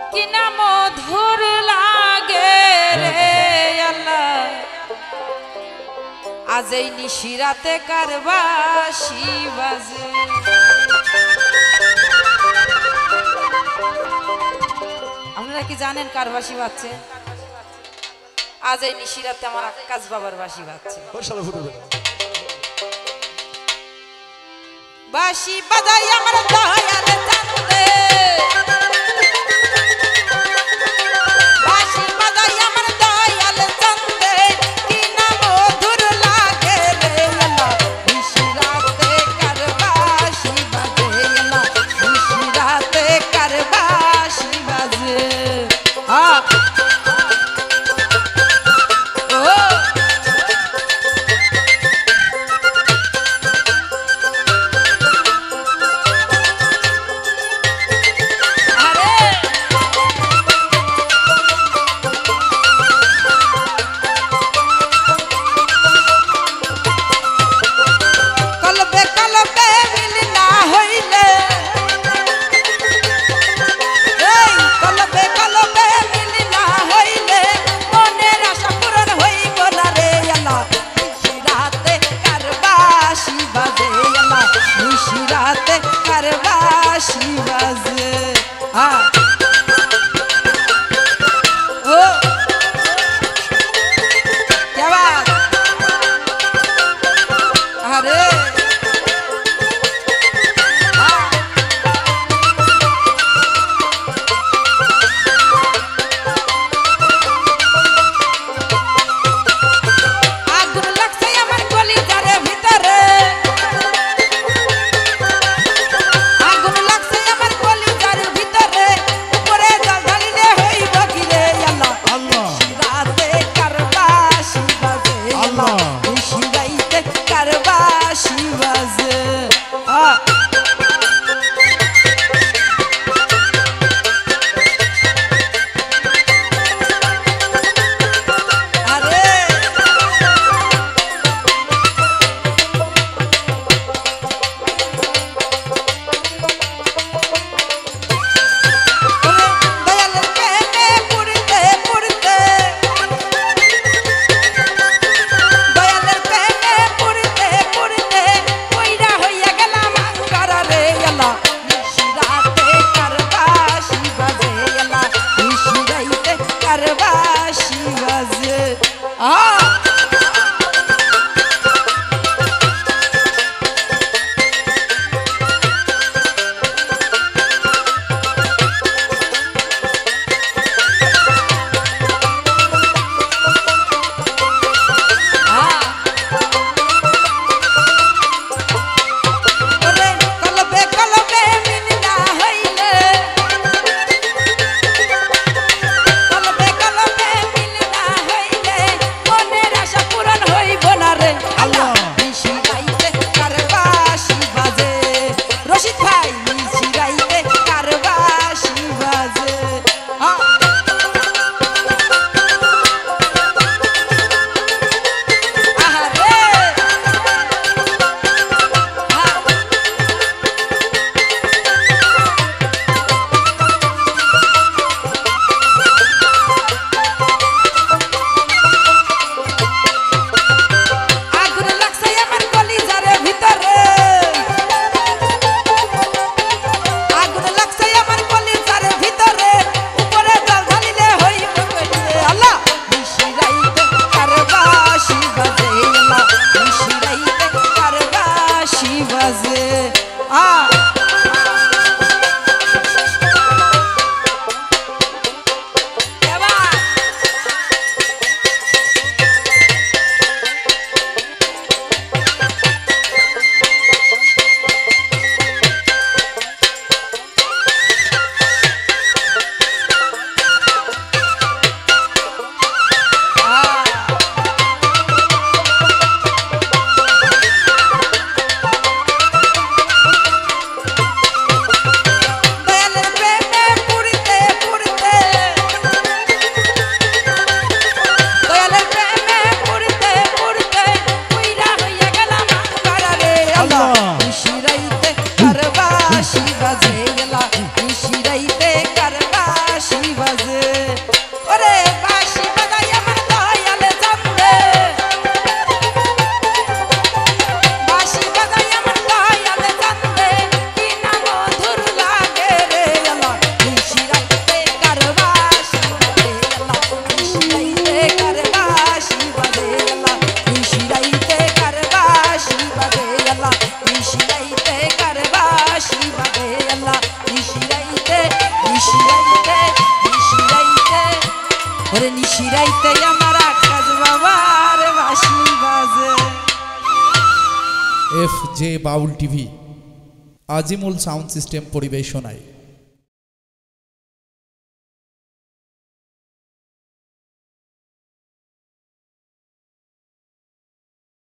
কিনা মধুর লাগে রে আল্লাহ আজ এই নিশিরাতে কার বাঁশি বাজে। আপনারা কি জানেন কার বাঁশি বাজছে? আজ এই নিশিরাতে আমার আক্কাস বাবার বাঁশি বাজছে। বাঁশি বাজাই আমার দয়াল চাঁদে, বাঁশি বাজাই আমার দয়াল চাঁদে, কি না মধুর লাগে রে আল্লাহ নিশিরাতে কার বাঁশি বাজে, আল্লাহ নিশিরাতে কার বাঁশি বাজে। নিশিরাইতে কারবাসি বাজে আল্লাহ নিশিরাইতে নিশিরাইতে নিশিরাইতে ওরে নিশিরাইতে আমার আকাশ বাবার বাঁশি বাজে। FJ Baul TV Azimul sound system পরিবেশনায়